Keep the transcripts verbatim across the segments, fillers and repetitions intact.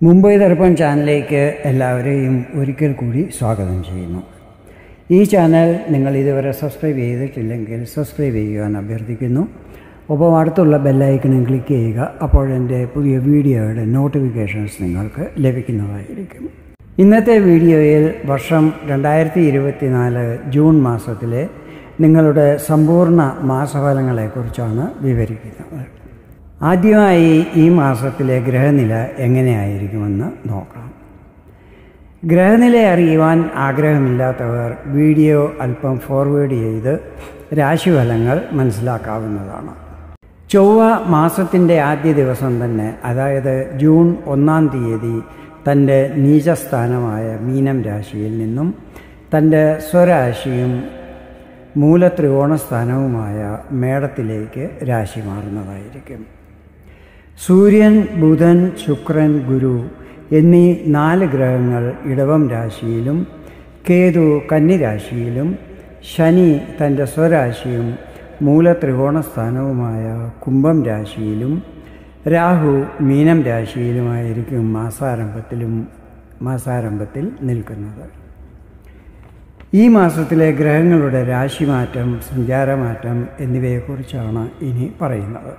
മുംബൈ ദർപ്പൺ ചാനലിലേക്ക് എല്ലാവരെയും ഒരിക്കൽ കൂടി സ്വാഗതം ചെയ്യുന്നു. ഈ ചാനൽ നിങ്ങൾ ഇതുവരെ സബ്സ്ക്രൈബ് ചെയ്തിട്ടില്ലെങ്കിൽ സബ്സ്ക്രൈബ് ചെയ്യുവാൻ അഭ്യർത്ഥിക്കുന്നു. ഒപ്പം അടുത്തുള്ള ബെല്ലൈക്കണും ക്ലിക്ക് ചെയ്യുക. അപ്പോൾ എൻ്റെ പുതിയ വീഡിയോയുടെ നോട്ടിഫിക്കേഷൻസ് നിങ്ങൾക്ക് ലഭിക്കുന്നതായിരിക്കും. ഇന്നത്തെ വീഡിയോയിൽ വർഷം രണ്ടായിരത്തി ഇരുപത്തി നാല് ജൂൺ മാസത്തിലെ നിങ്ങളുടെ സമ്പൂർണ്ണ മാസഫലങ്ങളെക്കുറിച്ചാണ് വിവരിക്കുന്നത്. ആദ്യമായി ഈ മാസത്തിലെ ഗ്രഹനില എങ്ങനെയായിരിക്കുമെന്ന് നോക്കാം. ഗ്രഹനില അറിയുവാൻ ആഗ്രഹമില്ലാത്തവർ വീഡിയോ അല്പം ഫോർവേഡ് ചെയ്ത് രാശിഫലങ്ങൾ മനസ്സിലാക്കാവുന്നതാണ്. ചൊവ്വ മാസത്തിൻ്റെ ആദ്യ ദിവസം തന്നെ, അതായത് ജൂൺ ഒന്നാം തീയതി തൻ്റെ നീചസ്ഥാനമായ മീനം രാശിയിൽ നിന്നും തൻ്റെ സ്വരാശിയും മൂലത്രികോണസ്ഥാനവുമായ മേടത്തിലേക്ക് രാശി മാറുന്നതായിരിക്കും. സൂര്യൻ, ബുധൻ, ശുക്രൻ, ഗുരു എന്നീ നാല് ഗ്രഹങ്ങൾ ഇടവം രാശിയിലും കേതു കന്നിരാശിയിലും ശനി തൻ്റെ സ്വരാശിയും മൂലത്രികോണസ്ഥാനവുമായ കുംഭം രാശിയിലും രാഹു മീനം രാശിയിലുമായിരിക്കും മാസാരംഭത്തിലും മാസാരംഭത്തിൽ നിൽക്കുന്നത്. ഈ മാസത്തിലെ ഗ്രഹങ്ങളുടെ രാശിമാറ്റം, സഞ്ചാരമാറ്റം എന്നിവയെക്കുറിച്ചാണ് ഇനി പറയുന്നത്.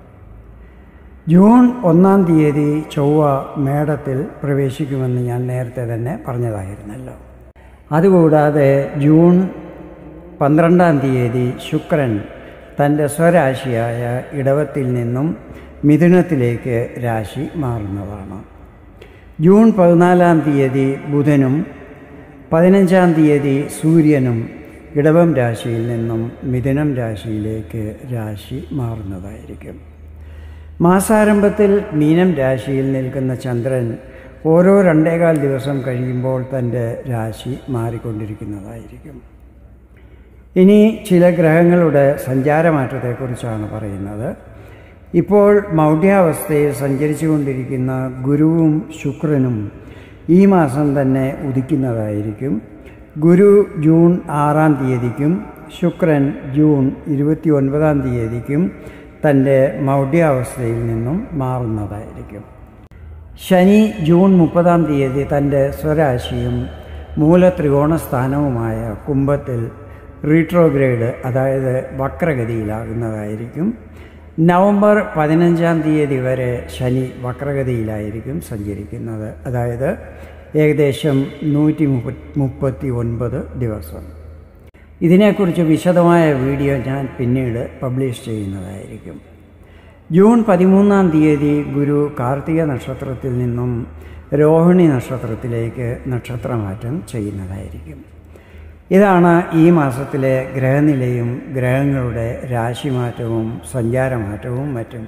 ജൂൺ ഒന്നാം തീയതി ചൊവ്വ മേടത്തിൽ പ്രവേശിക്കുമെന്ന് ഞാൻ നേരത്തെ തന്നെ പറഞ്ഞതായിരുന്നല്ലോ. അതുകൂടാതെ ജൂൺ പന്ത്രണ്ടാം തീയതി ശുക്രൻ തൻ്റെ സ്വരാശിയായ ഇടവത്തിൽ നിന്നും മിഥുനത്തിലേക്ക് രാശി മാറുന്നതാണ്. ജൂൺ പതിനാലാം തീയതി ബുധനും പതിനഞ്ചാം തീയതി സൂര്യനും ഇടവം രാശിയിൽ നിന്നും മിഥുനം രാശിയിലേക്ക് രാശി മാറുന്നതായിരിക്കും. മാസാരംഭത്തിൽ മീനം രാശിയിൽ നിൽക്കുന്ന ചന്ദ്രൻ ഓരോ രണ്ടേകാൽ ദിവസം കഴിയുമ്പോൾ തൻ്റെ രാശി മാറിക്കൊണ്ടിരിക്കുന്നതായിരിക്കും. ഇനി ചില ഗ്രഹങ്ങളുടെ സഞ്ചാരമാറ്റത്തെക്കുറിച്ചാണ് പറയുന്നത്. ഇപ്പോൾ മൗഢ്യാവസ്ഥയിൽ സഞ്ചരിച്ചു കൊണ്ടിരിക്കുന്ന ഗുരുവും ശുക്രനും ഈ മാസം തന്നെ ഉദിക്കുന്നതായിരിക്കും. ഗുരു ജൂൺ ആറാം തീയതിക്കും ശുക്രൻ ജൂൺ ഇരുപത്തി ഒൻപതാം തീയതിക്കും തൻ്റെ മൗഢ്യാവസ്ഥയിൽ നിന്നും മാറുന്നതായിരിക്കും. ശനി ജൂൺ മുപ്പതാം തീയതി തൻ്റെ സ്വരാശിയും മൂലത്രികോണസ്ഥാനവുമായ കുംഭത്തിൽ റീട്രോഗ്രേഡ്, അതായത് വക്രഗതിയിലാകുന്നതായിരിക്കും. നവംബർ പതിനഞ്ചാം തീയതി വരെ ശനി വക്രഗതിയിലായിരിക്കും സഞ്ചരിക്കുന്നത്, അതായത് ഏകദേശം നൂറ്റി മുപ്പത്തി ഒൻപത് ദിവസം. ഇതിനെക്കുറിച്ച് വിശദമായ വീഡിയോ ഞാൻ പിന്നീട് പബ്ലിഷ് ചെയ്യുന്നതായിരിക്കും. ജൂൺ പതിമൂന്നാം തീയതി ഗുരു കാർത്തിക നക്ഷത്രത്തിൽ നിന്നും രോഹിണി നക്ഷത്രത്തിലേക്ക് നക്ഷത്രമാറ്റം ചെയ്യുന്നതായിരിക്കും. ഇതാണ് ഈ മാസത്തിലെ ഗ്രഹനിലയും ഗ്രഹങ്ങളുടെ രാശിമാറ്റവും സഞ്ചാരമാറ്റവും മറ്റും.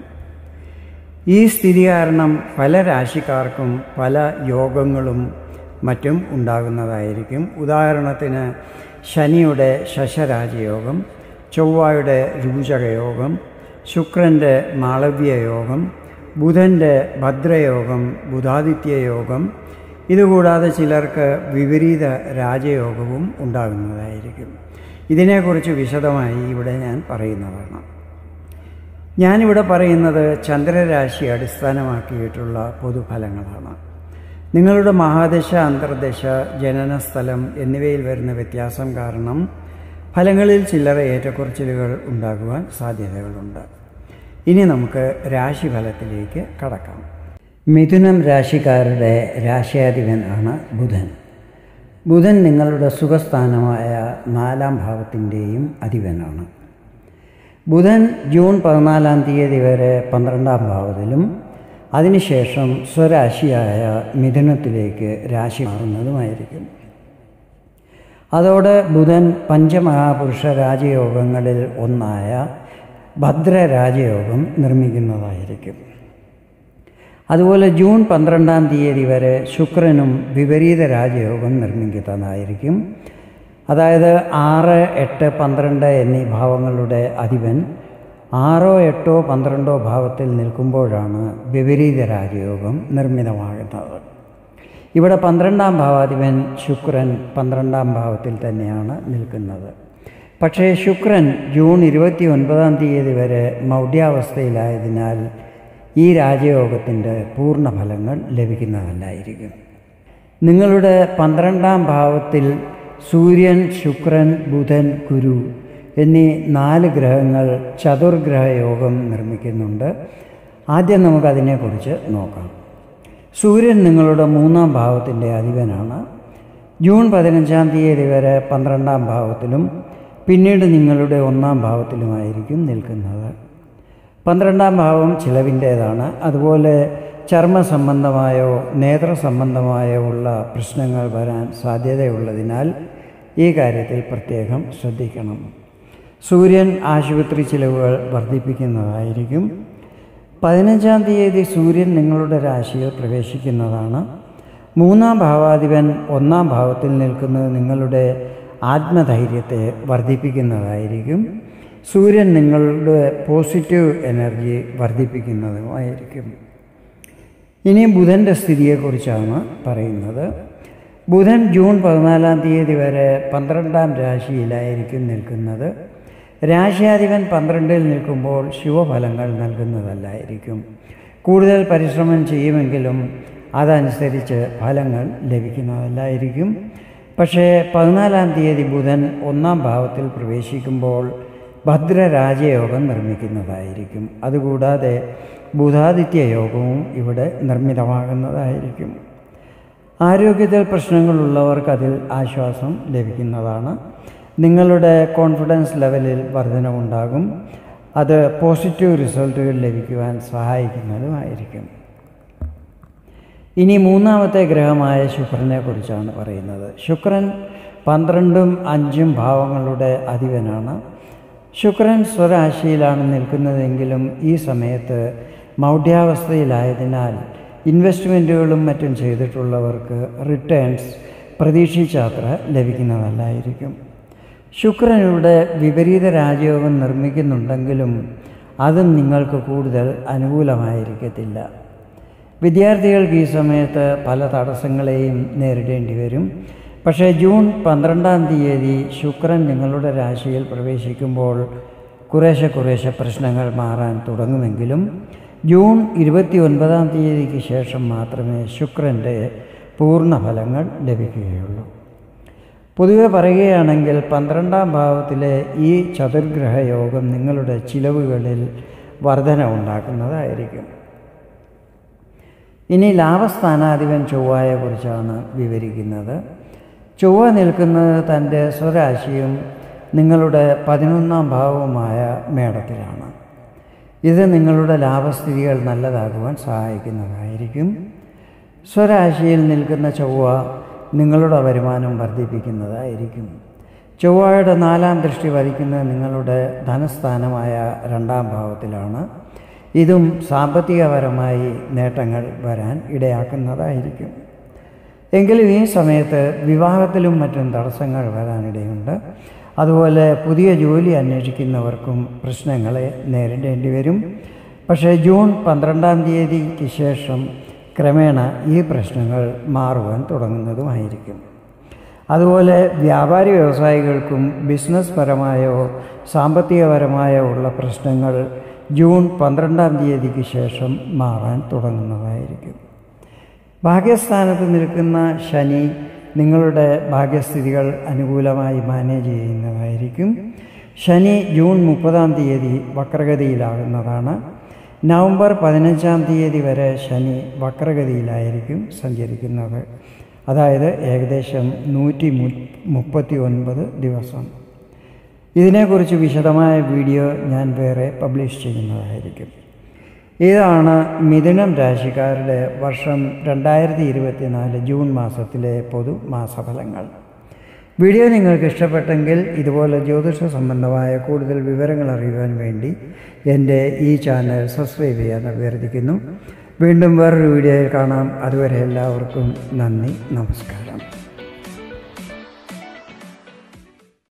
ഈ സ്ഥിതി കാരണം പല രാശിക്കാർക്കും പല യോഗങ്ങളും മറ്റും ഉണ്ടാകുന്നതായിരിക്കും. ഉദാഹരണത്തിന് ശനിയുടെ ശശരാജയോഗം, ചൊവ്വയുടെ രുചകയോഗം, ശുക്രൻ്റെ മാളവ്യയോഗം, ബുധൻ്റെ ഭദ്രയോഗം, ബുധാദിത്യയോഗം, ഇതുകൂടാതെ ചിലർക്ക് വിപരീത രാജയോഗവും ഉണ്ടാകുന്നതായിരിക്കും. ഇതിനെക്കുറിച്ച് വിശദമായി ഇവിടെ ഞാൻ പറയുന്നതാണ്. ഞാനിവിടെ പറയുന്നത് ചന്ദ്രരാശി അടിസ്ഥാനമാക്കിയിട്ടുള്ള പൊതുഫലങ്ങളാണ്. നിങ്ങളുടെ മഹാദശ, അന്തർദശ, ജനനസ്ഥലം എന്നിവയിൽ വരുന്ന വ്യത്യാസം കാരണം ഫലങ്ങളിൽ ചില്ലറ ഏറ്റക്കുറച്ചിലുകൾ ഉണ്ടാകുവാൻ സാധ്യതകളുണ്ട്. ഇനി നമുക്ക് രാശിഫലത്തിലേക്ക് കടക്കാം. മിഥുനം രാശിക്കാരുടെ രാശ്യാധിപനാണ് ബുധൻ. ബുധൻ നിങ്ങളുടെ സുഖസ്ഥാനമായ നാലാം ഭാവത്തിൻ്റെയും അധിപനാണ്. ബുധൻ ജൂൺ പതിനാലാം തീയതി വരെ പന്ത്രണ്ടാം ഭാവത്തിലും അതിനുശേഷം സ്വരാശിയായ മിഥുനത്തിലേക്ക് രാശി മാറുന്നതുമായിരിക്കും. അതോടെ ബുധൻ പഞ്ചമഹാപുരുഷ രാജയോഗങ്ങളിൽ ഒന്നായ ഭദ്രരാജയോഗം നിർമ്മിക്കുന്നതായിരിക്കും. അതുപോലെ ജൂൺ പന്ത്രണ്ടാം തീയതി വരെ ശുക്രനും വിപരീത രാജയോഗം നിർമ്മിക്കുന്നതായിരിക്കും. അതായത് ആറ്, എട്ട്, പന്ത്രണ്ട് എന്നീ ഭാവങ്ങളുടെ അധിപൻ ആറോ എട്ടോ പന്ത്രണ്ടോ ഭാവത്തിൽ നിൽക്കുമ്പോഴാണ് വിപരീത രാജയോഗം നിർമ്മിതമാകുന്നത്. ഇവിടെ പന്ത്രണ്ടാം ഭാവാധിപൻ ശുക്രൻ പന്ത്രണ്ടാം ഭാവത്തിൽ തന്നെയാണ് നിൽക്കുന്നത്. പക്ഷേ ശുക്രൻ ജൂൺ ഇരുപത്തി ഒൻപതാം തീയതി വരെ മൗഢ്യാവസ്ഥയിലായതിനാൽ ഈ രാജയോഗത്തിൻ്റെ പൂർണ്ണ ഫലങ്ങൾ ലഭിക്കുന്നതല്ലായിരിക്കും. നിങ്ങളുടെ പന്ത്രണ്ടാം ഭാവത്തിൽ സൂര്യൻ, ശുക്രൻ, ബുധൻ, ഗുരു എന്നീ നാല് ഗ്രഹങ്ങൾ ചതുർഗ്രഹ യോഗം നിർമ്മിക്കുന്നുണ്ട്. ആദ്യം നമുക്കതിനെക്കുറിച്ച് നോക്കാം. സൂര്യൻ നിങ്ങളുടെ മൂന്നാം ഭാവത്തിൻ്റെ അധിപനാണ്. ജൂൺ പതിനഞ്ചാം തീയതി വരെ പന്ത്രണ്ടാം ഭാവത്തിലും പിന്നീട് നിങ്ങളുടെ ഒന്നാം ഭാവത്തിലുമായിരിക്കും നിൽക്കുന്നത്. പന്ത്രണ്ടാം ഭാവം ചിലവിൻ്റേതാണ്. അതുപോലെ ചർമ്മ സംബന്ധമായോ നേത്ര സംബന്ധമായോ ഉള്ള പ്രശ്നങ്ങൾ വരാൻ സാധ്യതയുള്ളതിനാൽ ഈ കാര്യത്തിൽ പ്രത്യേകം ശ്രദ്ധിക്കണം. സൂര്യൻ ആശുപത്രി ചിലവുകൾ വർദ്ധിപ്പിക്കുന്നതായിരിക്കും. പതിനഞ്ചാം തീയതി സൂര്യൻ നിങ്ങളുടെ രാശിയിൽ പ്രവേശിക്കുന്നതാണ്. മൂന്നാം ഭാവാധിപൻ ഒന്നാം ഭാവത്തിൽ നിൽക്കുന്നത് നിങ്ങളുടെ ആത്മധൈര്യത്തെ വർദ്ധിപ്പിക്കുന്നതായിരിക്കും. സൂര്യൻ നിങ്ങളുടെ പോസിറ്റീവ് എനർജി വർദ്ധിപ്പിക്കുന്നതുമായിരിക്കും. ഇനി ബുധൻ്റെ സ്ഥിതിയെക്കുറിച്ചാണ് പറയുന്നത്. ബുധൻ ജൂൺ പതിനാലാം തീയതി വരെ പന്ത്രണ്ടാം രാശിയിലായിരിക്കും നിൽക്കുന്നത്. രാശിയാധിപൻ പന്ത്രണ്ടിൽ നിൽക്കുമ്പോൾ ശുഭഫലങ്ങൾ നൽകുന്നതല്ലായിരിക്കും. കൂടുതൽ പരിശ്രമം ചെയ്യുമെങ്കിലും അതനുസരിച്ച് ഫലങ്ങൾ ലഭിക്കുന്നതല്ലായിരിക്കും. പക്ഷേ പതിനാലാം തീയതി ബുധൻ ഒന്നാം ഭാവത്തിൽ പ്രവേശിക്കുമ്പോൾ ഭദ്രരാജയോഗം നിർമ്മിക്കുന്നതായിരിക്കും. അതുകൂടാതെ ബുധാദിത്യ യോഗവും ഇവിടെ നിർമ്മിതമാകുന്നതായിരിക്കും. ആരോഗ്യത്തിൽ പ്രശ്നങ്ങളുള്ളവർക്ക് അതിൽ ആശ്വാസം ലഭിക്കുന്നതാണ്. നിങ്ങളുടെ കോൺഫിഡൻസ് ലെവലിൽ വർധനവുണ്ടാകും. അത് പോസിറ്റീവ് റിസൾട്ടുകൾ ലഭിക്കുവാൻ സഹായിക്കുന്നതുമായിരിക്കും. ഇനി മൂന്നാമത്തെ ഗ്രഹമായ ശുക്രനെ കുറിച്ചാണ് പറയുന്നത്. ശുക്രൻ പന്ത്രണ്ടും അഞ്ചും ഭാവങ്ങളുടെ അധിപനാണ്. ശുക്രൻ സ്വരാശിയിലാണ് നിൽക്കുന്നതെങ്കിലും ഈ സമയത്ത് മൗഢ്യാവസ്ഥയിലായതിനാൽ ഇൻവെസ്റ്റ്മെൻറ്റുകളും മറ്റും ചെയ്തിട്ടുള്ളവർക്ക് റിട്ടേൺസ് പ്രതീക്ഷിച്ചത്ര ലഭിക്കുന്നതല്ലായിരിക്കും. ശുക്രൻ ഇവിടെ വിപരീത രാജയോഗം നിർമ്മിക്കുന്നുണ്ടെങ്കിലും അതും നിങ്ങൾക്ക് കൂടുതൽ അനുകൂലമായിരിക്കത്തില്ല. വിദ്യാർത്ഥികൾക്ക് ഈ സമയത്ത് പല തടസ്സങ്ങളെയും നേരിടേണ്ടി വരും. പക്ഷേ ജൂൺ പന്ത്രണ്ടാം തീയതി ശുക്രൻ നിങ്ങളുടെ രാശിയിൽ പ്രവേശിക്കുമ്പോൾ കുറേശ്ശെ കുറേശ്ശെ പ്രശ്നങ്ങൾ മാറാൻ തുടങ്ങുമെങ്കിലും ജൂൺ ഇരുപത്തി ഒൻപതാം തീയതിക്ക് ശേഷം മാത്രമേ ശുക്രൻ്റെ പൂർണ്ണ ഫലങ്ങൾ ലഭിക്കുകയുള്ളൂ. പൊതുവെ പറയുകയാണെങ്കിൽ പന്ത്രണ്ടാം ഭാവത്തിലെ ഈ ചതുർഗ്രഹ യോഗം നിങ്ങളുടെ ചിലവുകളിൽ വർധന ഉണ്ടാക്കുന്നതായിരിക്കും. ഇനി ലാഭസ്ഥാനാധിപൻ ചൊവ്വയെക്കുറിച്ചാണ് വിവരിക്കുന്നത്. ചൊവ്വ നിൽക്കുന്നത് തൻ്റെ സ്വരാശിയും നിങ്ങളുടെ പതിനൊന്നാം ഭാവവുമായ മേടത്തിലാണ്. ഇത് നിങ്ങളുടെ ലാഭസ്ഥിതികൾ നല്ലതാകുവാൻ സഹായിക്കുന്നതായിരിക്കും. സ്വരാശിയിൽ നിൽക്കുന്ന ചൊവ്വ നിങ്ങളുടെ വരുമാനം വർദ്ധിപ്പിക്കുന്നതായിരിക്കും. ചൊവ്വയുടെ നാലാം ദൃഷ്ടി വധിക്കുന്നത് നിങ്ങളുടെ ധനസ്ഥാനമായ രണ്ടാം ഭാവത്തിലാണ്. ഇതും സാമ്പത്തികപരമായി നേട്ടങ്ങൾ വരാൻ ഇടയാക്കുന്നതായിരിക്കും. എങ്കിലും ഈ സമയത്ത് വിവാഹത്തിലും മറ്റും തടസ്സങ്ങൾ വരാനിടയുണ്ട്. അതുപോലെ പുതിയ ജോലി അന്വേഷിക്കുന്നവർക്കും പ്രശ്നങ്ങളെ നേരിടേണ്ടി വരും. പക്ഷേ ജൂൺ പന്ത്രണ്ടാം തീയതിക്ക് ശേഷം ക്രമേണ ഈ പ്രശ്നങ്ങൾ മാറുവാൻ തുടങ്ങുന്നതുമായിരിക്കും. അതുപോലെ വ്യാപാരി വ്യവസായികൾക്കും ബിസിനസ് പരമായോ സാമ്പത്തികപരമായോ ഉള്ള പ്രശ്നങ്ങൾ ജൂൺ പന്ത്രണ്ടാം തീയതിക്ക് ശേഷം മാറാൻ തുടങ്ങുന്നതായിരിക്കും. ഭാഗ്യസ്ഥാനത്ത് നിൽക്കുന്ന ശനി നിങ്ങളുടെ ഭാഗ്യസ്ഥിതികൾ അനുകൂലമായി മാനേജ് ചെയ്യുന്നതായിരിക്കും. ശനി ജൂൺ മുപ്പതാം തീയതി വക്രഗതിയിലാകുന്നതാണ്. നവംബർ പതിനഞ്ചാം തീയതി വരെ ശനി വക്രഗതിയിലായിരിക്കും സഞ്ചരിക്കുന്നത്. അതായത് ഏകദേശം നൂറ്റി മുപ്പത്തി ഒൻപത് ദിവസം. ഇതിനെക്കുറിച്ച് വിശദമായ വീഡിയോ ഞാൻ വേറെ പബ്ലിഷ് ചെയ്യുന്നതായിരിക്കും. ഇതാണ് മിഥുനം രാശിക്കാരുടെ വർഷം രണ്ടായിരത്തി ഇരുപത്തി നാല് ജൂൺ മാസത്തിലെ പൊതു മാസഫലങ്ങൾ. വീഡിയോ നിങ്ങൾക്ക് ഇഷ്ടപ്പെട്ടെങ്കിൽ ഇതുപോലെ ജ്യോതിഷ സംബന്ധമായ കൂടുതൽ വിവരങ്ങൾ അറിയുവാൻ വേണ്ടി എൻ്റെ ഈ ചാനൽ സബ്സ്ക്രൈബ് ചെയ്യാൻ അഭ്യർത്ഥിക്കുന്നു. വീണ്ടും വേറൊരു വീഡിയോയിൽ കാണാം. അതുവരെ എല്ലാവർക്കും നന്ദി, നമസ്കാരം.